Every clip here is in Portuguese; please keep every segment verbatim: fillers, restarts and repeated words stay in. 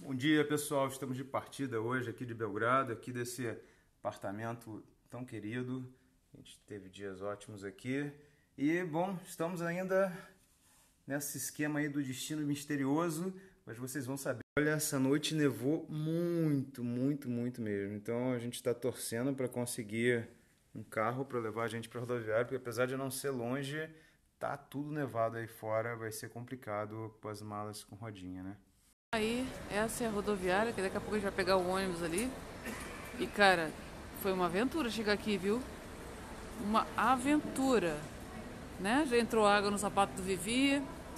Bom dia, pessoal, estamos de partida hoje aqui de Belgrado, aqui desse apartamento tão querido. A gente teve dias ótimos aqui e, bom, estamos ainda nesse esquema aí do destino misterioso, mas vocês vão saber. Olha, essa noite nevou muito, muito, muito mesmo, então a gente está torcendo para conseguir um carro para levar a gente para a rodoviária, porque apesar de não ser longe, tá tudo nevado aí fora, vai ser complicado com as malas com rodinha, né? Aí, essa é a rodoviária, que daqui a pouco a gente vai pegar o ônibus ali. E cara, foi uma aventura chegar aqui, viu? Uma aventura, né? Já entrou água no sapato do Vivi.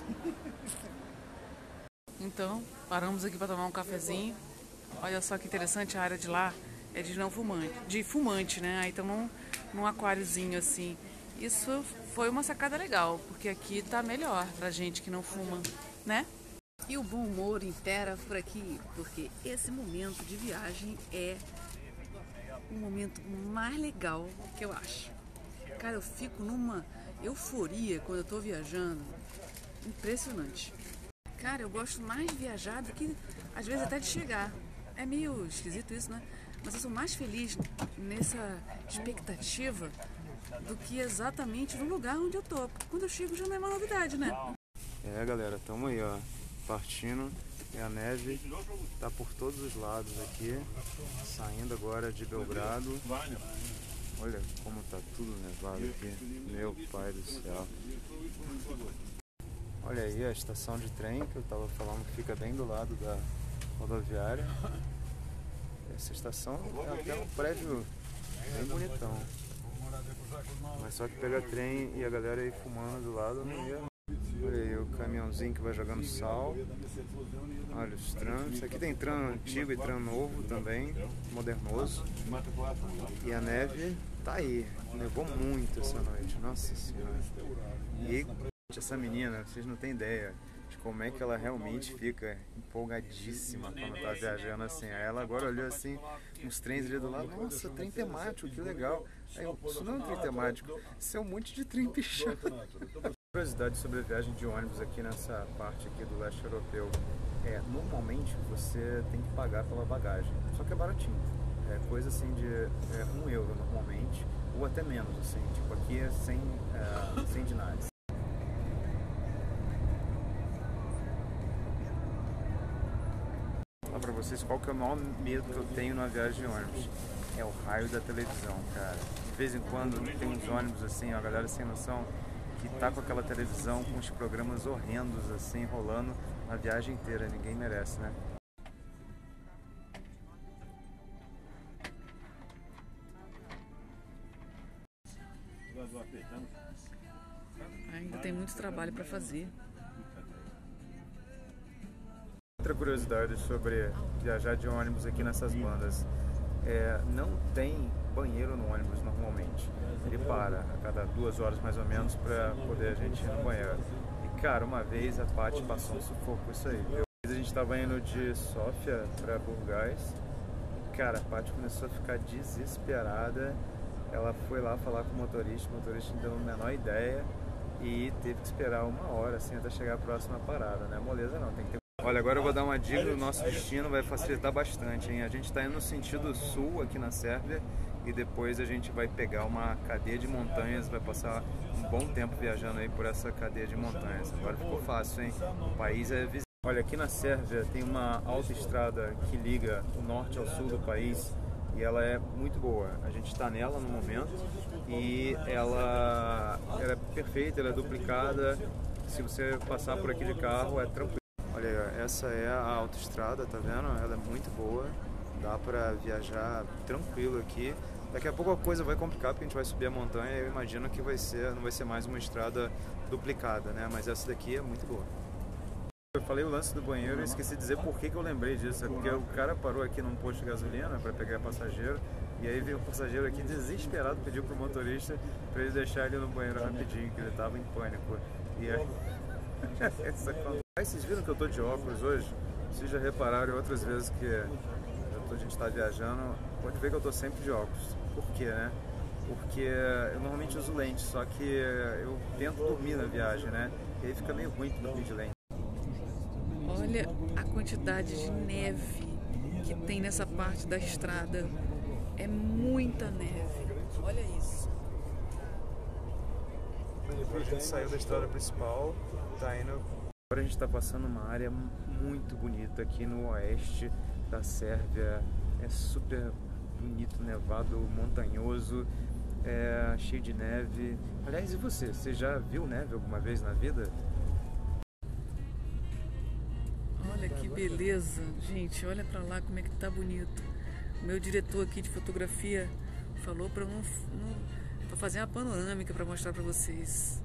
Então, paramos aqui para tomar um cafezinho. Olha só que interessante, a área de lá é de não fumante, de fumante, né? Aí estamos num, num aquáriozinho assim. Isso foi uma sacada legal, porque aqui tá melhor pra gente que não fuma, né? E o bom humor impera por aqui, porque esse momento de viagem é o momento mais legal que eu acho. Cara, eu fico numa euforia quando eu tô viajando, impressionante. Cara, eu gosto mais de viajar do que, às vezes, até de chegar. É meio esquisito isso, né? Mas eu sou mais feliz nessa expectativa do que exatamente no lugar onde eu tô. Porque quando eu chego já não é uma novidade, né? É, galera, tamo aí, ó. Partindo e a neve tá por todos os lados aqui, saindo agora de Belgrado. Olha como tá tudo nevado aqui, meu pai do céu. Olha aí a estação de trem que eu tava falando que fica bem do lado da rodoviária. Essa estação é até um prédio bem bonitão, mas só que pegar trem e a galera aí fumando do lado não ia. Olha aí o caminhãozinho que vai jogando sal. Olha os trams. Aqui tem tram antigo e tram novo também, modernoso. E a neve tá aí. Nevou muito essa noite, nossa senhora. E essa menina, vocês não têm ideia de como é que ela realmente fica empolgadíssima quando tá viajando assim. Aí ela agora olhou assim, uns trens ali do lado. Nossa, trem temático, que legal. Aí eu, isso não é um trem temático, isso é um monte de trem pichado. Curiosidade sobre a viagem de ônibus aqui nessa parte aqui do leste europeu. É, normalmente você tem que pagar pela bagagem, só que é baratinho. É coisa assim de é, um euro normalmente, ou até menos, assim, tipo aqui é sem, é, sem dinários. Vou falar pra vocês qual que é o maior medo que eu tenho numa viagem de ônibus. É o raio da televisão, cara. De vez em quando tem uns ônibus assim, ó, a galera sem noção, que tá com aquela televisão com os programas horrendos assim, rolando a viagem inteira. Ninguém merece, né? Ainda tem muito trabalho para fazer. Outra curiosidade sobre viajar de ônibus aqui nessas bandas. É, não tem banheiro no ônibus normalmente. Ele para a cada duas horas mais ou menos para poder a gente ir no banheiro. E cara, uma vez a Paty passou um sufoco com isso aí, viu? A gente estava indo de Sófia para Burgaz. Cara, a Paty começou a ficar desesperada. Ela foi lá falar com o motorista, o motorista não deu a menor ideia e teve que esperar uma hora assim até chegar a próxima parada, né? Moleza não, tem que ter. Olha, agora eu vou dar uma dica do nosso destino, vai facilitar bastante, hein? A gente está indo no sentido sul aqui na Sérvia e depois a gente vai pegar uma cadeia de montanhas, vai passar um bom tempo viajando aí por essa cadeia de montanhas. Agora ficou fácil, hein? O país é visível. Olha, aqui na Sérvia tem uma autoestrada que liga o norte ao sul do país e ela é muito boa. A gente está nela no momento e ela, ela é perfeita, ela é duplicada. Se você passar por aqui de carro é tranquilo. Olha, essa é a autoestrada, tá vendo? Ela é muito boa, dá pra viajar tranquilo aqui. Daqui a pouco a coisa vai complicar porque a gente vai subir a montanha e eu imagino que vai ser, não vai ser mais uma estrada duplicada, né? Mas essa daqui é muito boa. Eu falei o lance do banheiro e esqueci de dizer por que que eu lembrei disso. É porque o cara parou aqui num posto de gasolina para pegar passageiro e aí veio um passageiro aqui desesperado, pediu pro motorista para ele deixar ele no banheiro rapidinho, que ele tava em pânico. E aí... Essa... Vocês viram que eu tô de óculos hoje? Vocês já repararam outras vezes que a gente tá viajando, pode ver que eu tô sempre de óculos. Por quê, né? Porque eu normalmente uso lente, só que eu tento dormir na viagem, né? E aí fica meio ruim dormir de lente. Olha a quantidade de neve que tem nessa parte da estrada. É muita neve. Olha isso. Depois a gente saiu da estrada principal, tá indo. Agora a gente está passando uma área muito bonita aqui no oeste da Sérvia. É super bonito, nevado, montanhoso, é cheio de neve. Aliás, e você? Você já viu neve alguma vez na vida? Olha que beleza, gente. Olha pra lá como é que tá bonito. O meu diretor aqui de fotografia falou pra não, não pra fazer uma panorâmica pra mostrar pra vocês.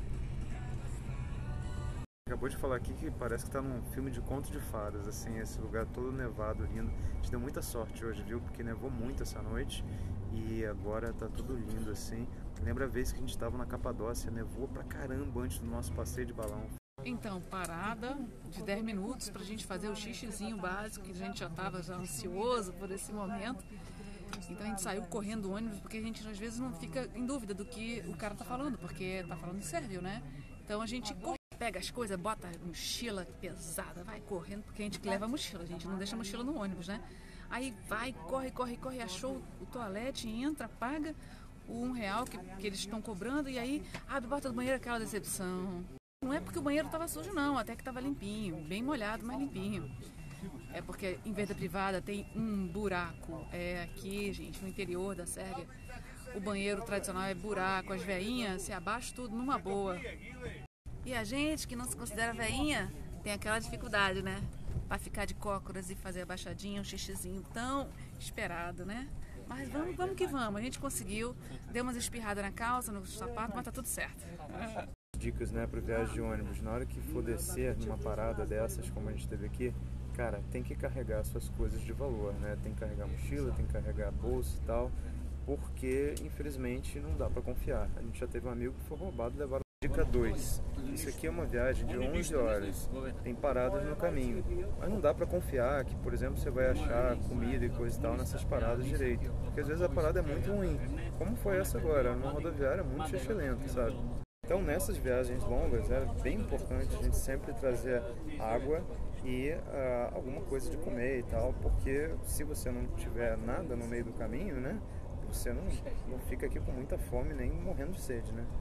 Acabou de falar aqui que parece que tá num filme de conto de fadas, assim, esse lugar todo nevado, lindo. A gente deu muita sorte hoje, viu? Porque nevou muito essa noite e agora tá tudo lindo, assim. Lembra a vez que a gente tava na Capadócia, nevou pra caramba antes do nosso passeio de balão. Então, parada de dez minutos pra gente fazer o xixizinho básico, que a gente já tava já ansioso por esse momento. Então a gente saiu correndo do ônibus, porque a gente às vezes não fica em dúvida do que o cara tá falando, porque tá falando em sérvio, né? Então a gente corre, pega as coisas, bota a mochila pesada, vai correndo, porque a gente leva a mochila, a gente não deixa a mochila no ônibus, né? Aí vai, corre, corre, corre, achou o toalete, entra, paga o um real que, que eles estão cobrando, e aí abre a porta do banheiro, aquela decepção. Não é porque o banheiro estava sujo não, até que estava limpinho, bem molhado, mas limpinho. É porque em vez da privada tem um buraco. É aqui, gente, no interior da Sérvia, o banheiro tradicional é buraco, as veinhas se abaixam tudo numa boa. E a gente que não se considera veinha tem aquela dificuldade, né? Para ficar de cócoras e fazer a baixadinha, um xixizinho tão esperado, né? Mas vamos, vamos que vamos, a gente conseguiu, deu umas espirradas na calça, no sapato, mas tá tudo certo. Dicas, né, para viagem de ônibus. Na hora que for descer numa parada dessas, como a gente teve aqui, cara, tem que carregar suas coisas de valor, né? Tem que carregar mochila, tem que carregar bolsa e tal, porque infelizmente não dá para confiar. A gente já teve um amigo que foi roubado e levaram. Dica dois. Isso aqui é uma viagem de onze horas. Tem paradas no caminho, mas não dá para confiar que, por exemplo, você vai achar comida e coisa e tal nessas paradas direito, porque às vezes a parada é muito ruim, como foi essa agora, uma rodoviária muito xixelenta, sabe? Então, nessas viagens longas, é bem importante a gente sempre trazer água e uh, alguma coisa de comer e tal, porque se você não tiver nada no meio do caminho, né, você não, não fica aqui com muita fome nem morrendo de sede, né?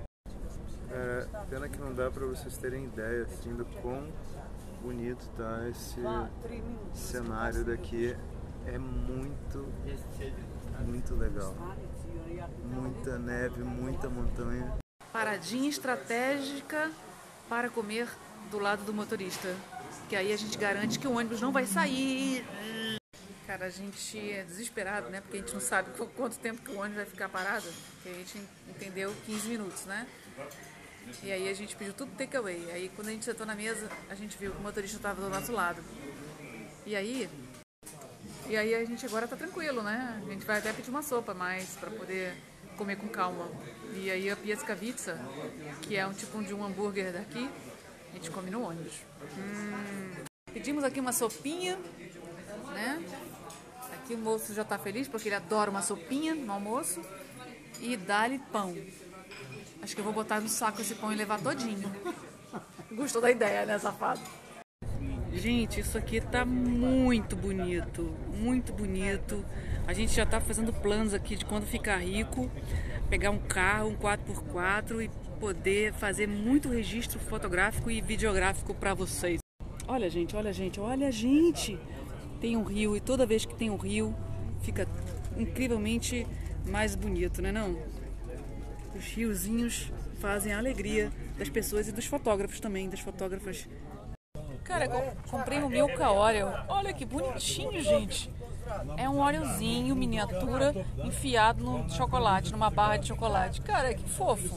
É, pena que não dá para vocês terem ideia assim, do quão bonito tá esse cenário daqui. É muito, muito legal. Muita neve, muita montanha. Paradinha estratégica para comer do lado do motorista, que aí a gente garante que o ônibus não vai sair. Cara, a gente é desesperado, né? Porque a gente não sabe quanto tempo que o ônibus vai ficar parado. Porque a gente entendeu quinze minutos, né? E aí a gente pediu tudo takeaway. Aí quando a gente sentou na mesa, a gente viu que o motorista estava do nosso lado. E aí, e aí a gente agora tá tranquilo, né? A gente vai até pedir uma sopa mais para poder comer com calma. E aí a Piaskavica, que é um tipo de um hambúrguer daqui, a gente come no ônibus. Hum, pedimos aqui uma sopinha, né? Aqui o moço já tá feliz porque ele adora uma sopinha no almoço. E dá-lhe pão. Acho que eu vou botar no saco esse pão e levar todinho. Gostou da ideia, né, safado? Gente, isso aqui tá muito bonito, muito bonito. A gente já tá fazendo planos aqui de quando ficar rico, pegar um carro, um quatro por quatro e poder fazer muito registro fotográfico e videográfico para vocês. Olha, gente, olha, gente, olha, gente. Tem um rio e toda vez que tem um rio fica incrivelmente mais bonito, né, não? Os riozinhos fazem a alegria das pessoas e dos fotógrafos também, das fotógrafas. Cara, eu comprei um Milka Oreo. Olha que bonitinho, gente. É um Oreozinho, miniatura, enfiado no chocolate, numa barra de chocolate. Cara, que fofo.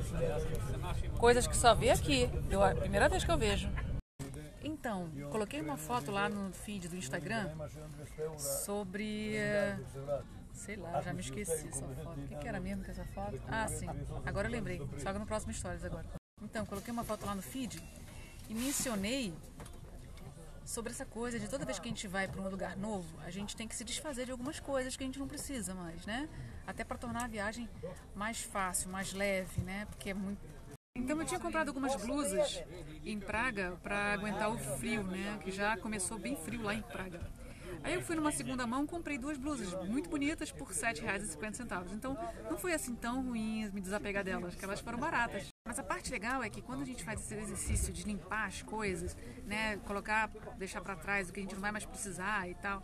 Coisas que só vê aqui. Eu, a primeira vez que eu vejo. Então, coloquei uma foto lá no feed do Instagram sobre... Sei lá, já me esqueci essa foto. O que, que era mesmo que essa foto? Ah, sim. Agora eu lembrei. Só no próximo Stories agora. Então, coloquei uma foto lá no feed e mencionei sobre essa coisa de toda vez que a gente vai para um lugar novo, a gente tem que se desfazer de algumas coisas que a gente não precisa mais, né? Até para tornar a viagem mais fácil, mais leve, né? Porque é muito... Então eu tinha comprado algumas blusas em Praga para aguentar o frio, né? Que já começou bem frio lá em Praga. Aí eu fui numa segunda mão, comprei duas blusas muito bonitas por sete reais e cinquenta centavos. Então não foi assim tão ruim me desapegar delas, porque elas foram baratas. Mas a parte legal é que quando a gente faz esse exercício de limpar as coisas, né, colocar, deixar para trás o que a gente não vai mais precisar e tal,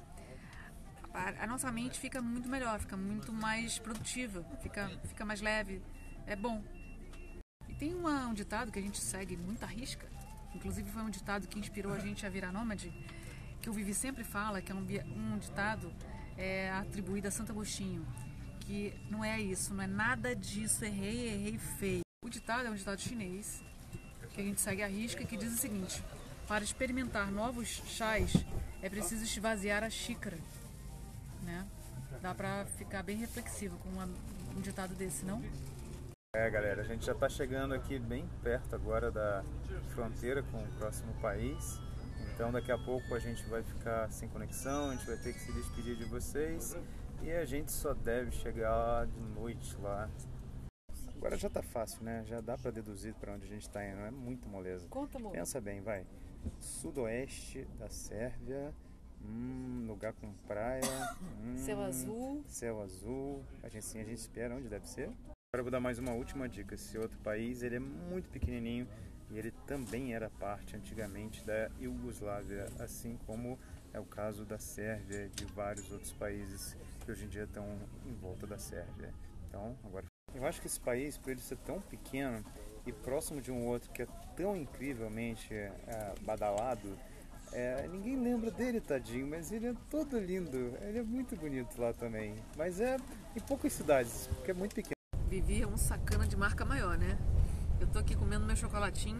a nossa mente fica muito melhor, fica muito mais produtiva, fica, fica mais leve, é bom. E tem uma, um ditado que a gente segue muito à risca, inclusive foi um ditado que inspirou a gente a virar nômade, que o Vivi sempre fala, que é um, um ditado é, atribuído a Santo Agostinho, que não é isso, não é nada disso, errei, errei feio. O ditado é um ditado chinês, que a gente segue à risca, que diz o seguinte: para experimentar novos chás, é preciso esvaziar a xícara. Né? Dá pra ficar bem reflexivo com uma, um ditado desse, não? É, galera, a gente já tá chegando aqui bem perto agora da fronteira com o próximo país. Então daqui a pouco a gente vai ficar sem conexão, a gente vai ter que se despedir de vocês. E a gente só deve chegar de noite lá. Agora já tá fácil, né? Já dá pra deduzir pra onde a gente tá indo, é muito moleza. Conta, amor. Pensa bem, vai. Sudoeste da Sérvia, hum, lugar com praia, hum, céu azul. Céu azul. A gente, sim, a gente espera onde deve ser. Agora eu vou dar mais uma última dica. Esse outro país, ele é muito pequenininho e ele também era parte antigamente da Iugoslávia, assim como é o caso da Sérvia e de vários outros países que hoje em dia estão em volta da Sérvia. Então, agora eu acho que esse país, por ele ser tão pequeno e próximo de um outro que é tão incrivelmente é, badalado, é, ninguém lembra dele, tadinho, mas ele é todo lindo, ele é muito bonito lá também. Mas é em poucas cidades, porque é muito pequeno. Vivi é um sacana de marca maior, né? Eu tô aqui comendo meu chocolatinho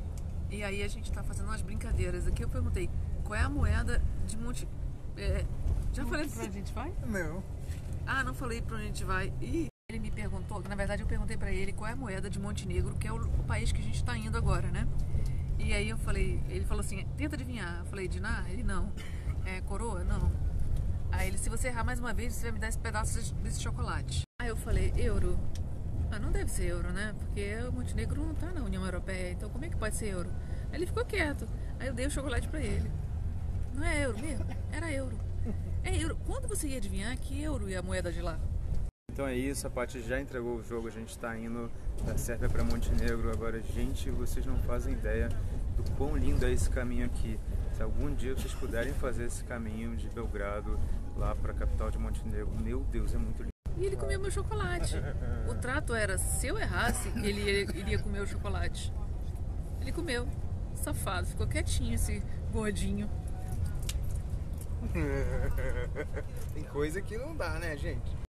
e aí a gente tá fazendo umas brincadeiras. Aqui eu perguntei, qual é a moeda de Monte... É, já falei pra onde a gente vai? Não. Ah, não falei pra onde a gente vai. Ih, ele me perguntou, na verdade eu perguntei pra ele qual é a moeda de Montenegro, que é o, o país que a gente tá indo agora, né? E aí eu falei, ele falou assim, tenta adivinhar. Eu falei, dinar? Ele não. É, coroa? Não. Aí ele, se você errar mais uma vez, você vai me dar esse pedaço desse, desse chocolate. Aí eu falei, euro. Ah, não deve ser euro, né? Porque o Montenegro não tá na União Europeia, então como é que pode ser euro? Aí ele ficou quieto. Aí eu dei o chocolate pra ele. Não é euro mesmo? Era euro. É euro. Quando você ia adivinhar que euro é a moeda de lá? Então é isso, a Paty já entregou o jogo, a gente está indo da Sérvia para Montenegro. Agora, gente, vocês não fazem ideia do quão lindo é esse caminho aqui. Se algum dia vocês puderem fazer esse caminho de Belgrado lá para a capital de Montenegro, meu Deus, é muito lindo. E ele comeu meu chocolate. O trato era, se eu errasse, ele iria comer o chocolate. Ele comeu. Safado, ficou quietinho esse gordinho. Tem coisa que não dá, né, gente?